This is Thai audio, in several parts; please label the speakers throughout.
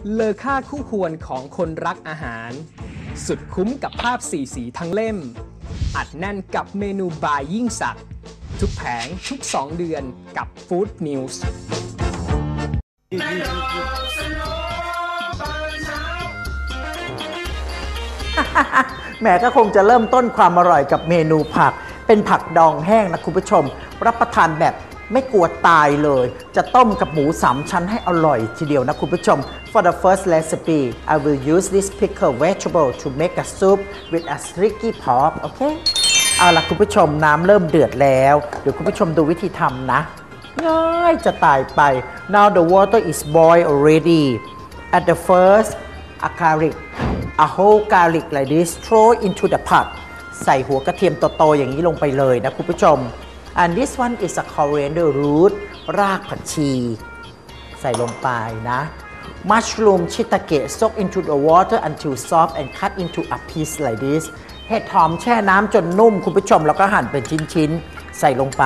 Speaker 1: เลอค่าคู่ควรของคนรักอาหารสุดคุ้มกับภาพสีสีทั้งเล่มอัดแน่นกับเมนูบายยิ่งสักทุกแผงทุก2 เดือนกับ Food News
Speaker 2: แหมก็คงจะเริ่มต้นความอร่อยกับเมนูผักเป็นผักดองแห้งนะคุณผู้ชมรับประทานแบบไม่กลัวตายเลยจะต้มกับหมู3 ชั้นให้อร่อยทีเดียวนะคุณผู้ชม For the first recipe I will use this pickled vegetable to make a soup with a sticky pork โอเคเอาล่ะคุณผู้ชมน้ำเริ่มเดือดแล้วเดี๋ยวคุณผู้ชมดูวิธีทำนะง่ายจะตายไป Now the water is boiled already at the first a whole garlic like this throw into the pot ใส่หัวกระเทียมโตๆอย่างนี้ลงไปเลยนะคุณผู้ชม and this one is a coriander root รากผักชีใส่ลงไปนะ mushroom shiitake soak into the water until soft and cut into a piece like this เห็ดหอมแช่น้ำจนนุ่มคุณผู้ชมแล้วก็หั่นเป็นชิ้นๆใส่ลงไป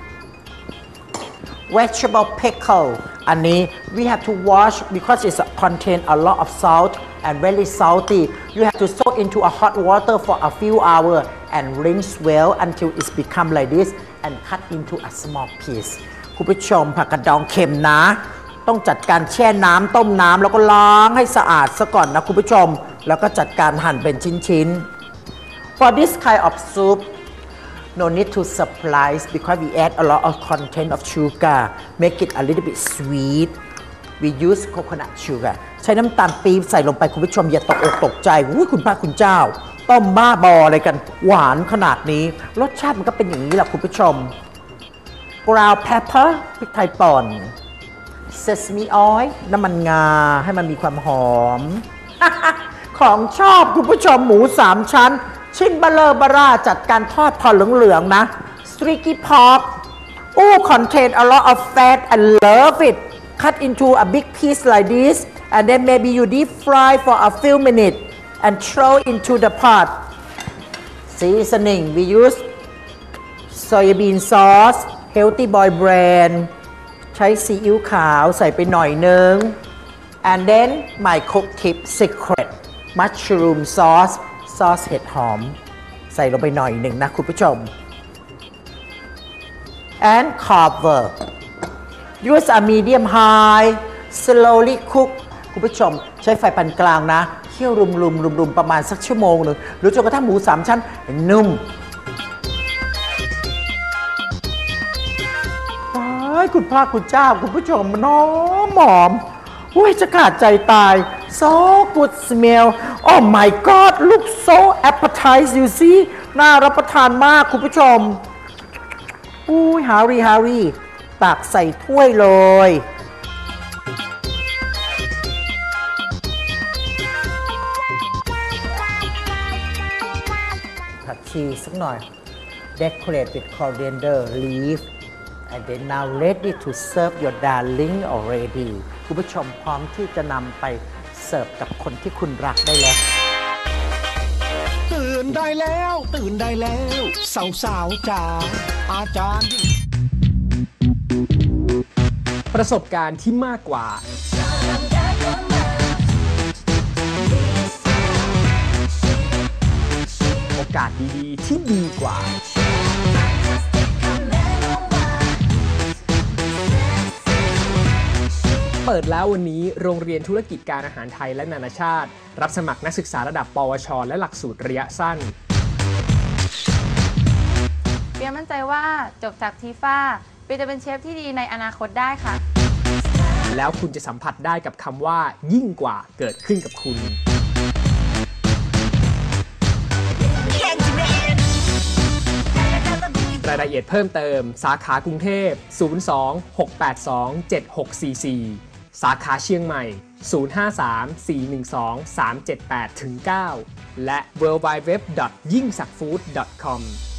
Speaker 2: vegetable pickle อันนี้ we have to wash because it contain a lot of salt and very salty you have to soak into a hot water for a few hours and rinse well until it's become like this and cut into a small piece คุณผู้ชมผักกาดดองเค็มนะต้องจัดการแช่น้ำต้มน้ำแล้วก็ล้างให้สะอาดซะก่อนนะคุณผู้ชมแล้วก็จัดการหั่นเป็นชิ้นๆ for this kind of soup no need to splice because we add a lot of content of sugar make it a little bit sweet we use coconut sugar ใช้น้ำตาลปี๊บใส่ลงไปคุณผู้ชมอย่าตกอกตกใจคุณพระคุณเจ้าต้มบ้าบออะไรกันหวานขนาดนี้รสชาติมันก็เป็นอย่างนี้แหละคุณผู้ชม ground pepper พริกไทยป่น sesame oil น้ำมันงาให้มันมีความหอม ของชอบคุณผู้ชมหมู3 ชั้นชิ้นเบลอบาร่าจัดการทอดพอเหลืองๆนะ sticky pork contain a lot of fat and love it cut into a big piece like this and then maybe you deep fry for a few minutes and throw into the pot seasoning we use soybean sauce healthy boy brand ใช้ซีอิ๊วขาวใส่ไปหน่อยนึง and then my cook tip secret mushroom sauce ซอสเห็ดหอมใส่ลงไปหน่อยหนึ่งนะคุณผู้ชม and cover use a medium high slowly cook คุณผู้ชมใช้ไฟปานกลางนะเคี่ยวรุมประมาณสักชั่วโมงหนึ่งหรือจนกระทั่งหมู3 ชั้นนุ่มคุณพระคุณเจ้าคุณผู้ชมมันหอมจะขาดใจตาย so good smell oh my god look so appetizing you see น่ารับประทานมากคุณผู้ชมฮารีตักใส่ถ้วยเลยผักชีสักหน่อย decorate with coriander leaf and then now ready to serve your darling already คุณผู้ชมพร้อมที่จะนำไปเสิร์ฟกับคนที่คุณรักได้แล้ว
Speaker 3: ตื่นได้แล้วสาวจ๋าอาจารย์
Speaker 1: ประสบการณ์ที่มากกว่าโอกาสดีๆที่ดีกว่าเปิดแล้ววันนี้โรงเรียนธุรกิจการอาหารไทยและนานาชาติรับสมัครนักศึกษาระดับปวชและหลักสูตรระยะสั้น
Speaker 4: เปียมั่นใจว่าจบจากทีฟ้าเปียจะเป็นเชฟที่ดีในอนาคตได้ค่ะ
Speaker 1: แล้วคุณจะสัมผัสได้กับคำว่ายิ่งกว่าเกิดขึ้นกับคุณรายละเอียดเพิ่มเติมสาขากรุงเทพ02-682-7644สาขาเชียงใหม่053-412-378-9และ www.yingsakfood.com